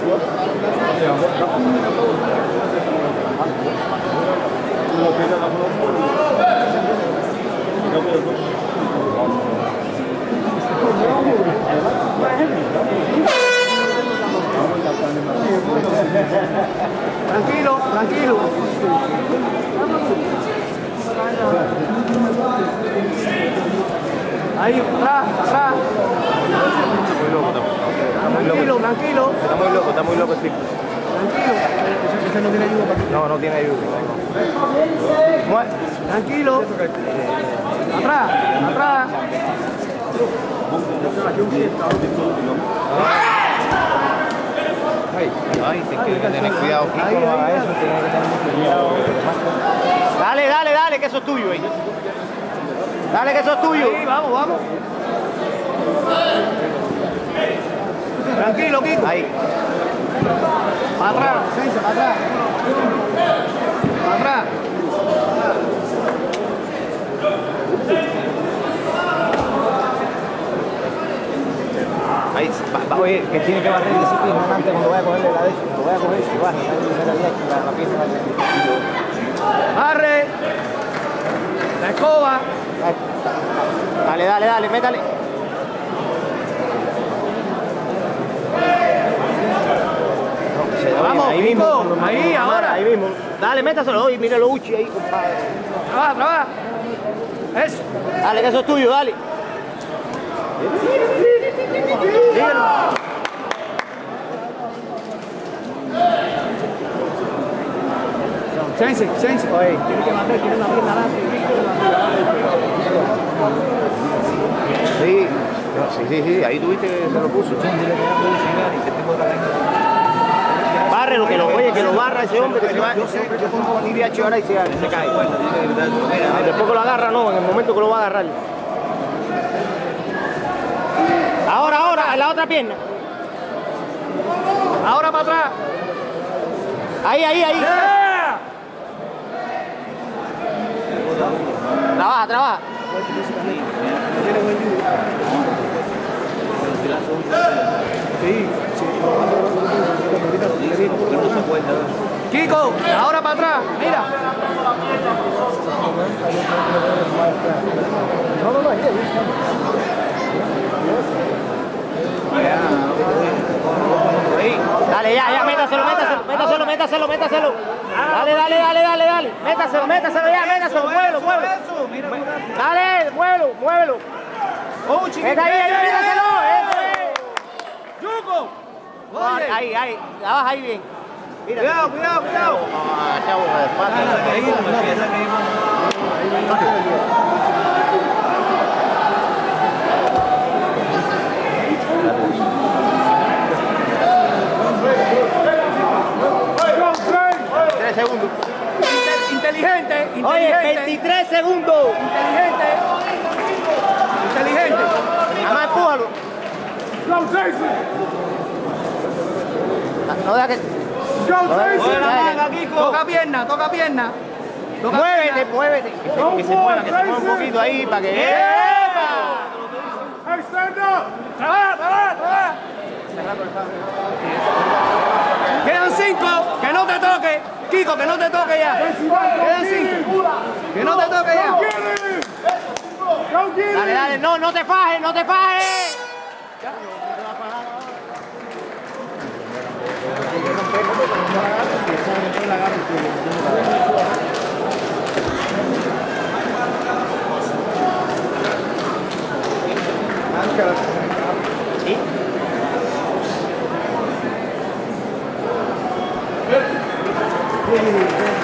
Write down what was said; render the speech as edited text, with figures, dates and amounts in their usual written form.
Tranquilo, tranquilo. Ahí, atrás, atrás. Tranquilo, tranquilo. Está muy loco el tipo. Tranquilo. Ese no tiene ayuda para ti. No tiene ayuda. Tranquilo. Atrás, atrás. Ay, tienes que tener cuidado. Dale, que eso es tuyo ahí. Dale, que eso es tuyo. Ahí, vamos, vamos. Tranquilo, Kiko. Ahí. Para atrás, Sense, para atrás. Para atrás. Ahí, oye, que tiene que barrer disciplina antes cuando vaya a cogerle la de eso. Cuando vaya a coger, si baja, la pieza va a Barre. La escoba. Dale, métale. Vamos, ahí mismo. Ahí, ahora. Ahí mismo. Dale, métaselo. Oye, mira lo Uchi ahí, compadre. Trabaja, trabaja. Eso. Dale, que eso es tuyo, dale. Dígalo. Sense. Oye, Tiene que matar, tiene una pierna adelante. Sí, ahí tuviste que se lo puso. Bárrelo, que lo barra ese hombre, que se va. Yo pongo aquí VH ahora y se cae. Después que lo agarra, no, en el momento que lo va a agarrar. Ahora, en la otra pierna. Ahora para atrás. Ahí. Yeah. Trabaja. Kiko, ahora para atrás. Mira. Ahí. Dale, ya, métaselo. Dale. Métaselo, muévelo. Dale, muévelo. Meta ahí, métaselo. Eso es. Yuko. Ahí, trabaja ahí bien. Mira. Cuidado. Chavo, de espalda. Segundos. Inteligente. Oye, 23 segundos. Inteligente. Nada más empújalo. No deja que... Mueve la manga, Kiko. Toca pierna. Muévete. Que se mueva un poquito ahí para que... ¡Epa! Trabaja. Quedan 5, que no te toque. Kiko, que no te toque ya. Quedan 5. Que no te toque ya. Dale, no te fajes. ¿Sí?